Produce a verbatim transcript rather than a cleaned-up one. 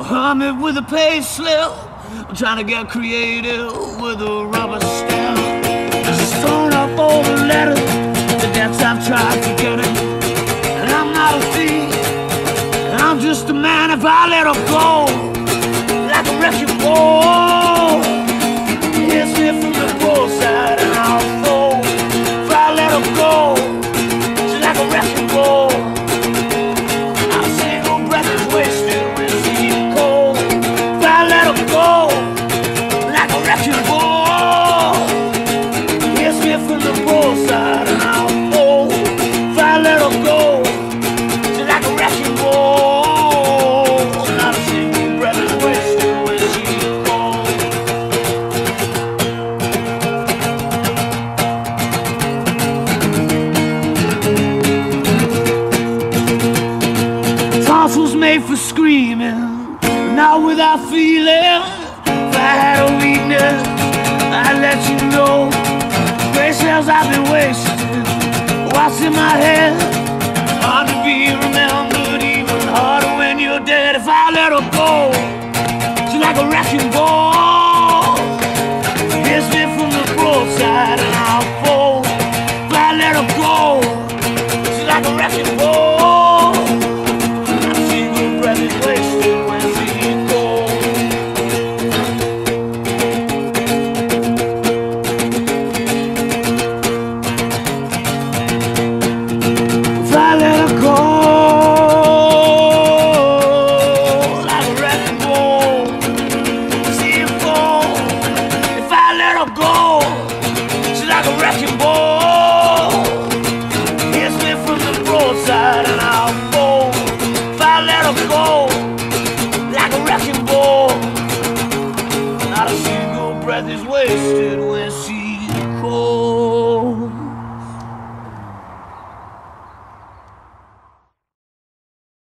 hum it with a pay slip. I'm trying to get creative with a rubber stamp. Just throwing up all the letters, the debts I've tried to get it. And I'm not a thief, I'm just a man if I let her go. Like a wrecking ball, hits me from the roadside and I'll fall. If I let her go, she's like a wrecking ball. Our single breath is wasted when she's cold. If I let her go, like a wrecking ball, hits me from the roadside and I'll fall. If I let her go, she's like a wrecking ball. Not a single breath is wasted when she's cold. Tonsils made for screaming, not without feeling. If I had a weakness, I'd let you know. Gray cells I've been wasting, what's in my head? Hard to be remembered, even harder when you're dead. If I let her go, she's like a wrecking ball, hits me from the roadside and I'll fall. If I let her go, she's like a wrecking ball. My single breath is wasted when she's cold. If I let her go, like a wrecking ball, see her fall. If I let her go, she's like a wrecking ball, hits me from the roadside and I'll fall. If I let her go, like a wrecking ball, not a single breath is wasted when she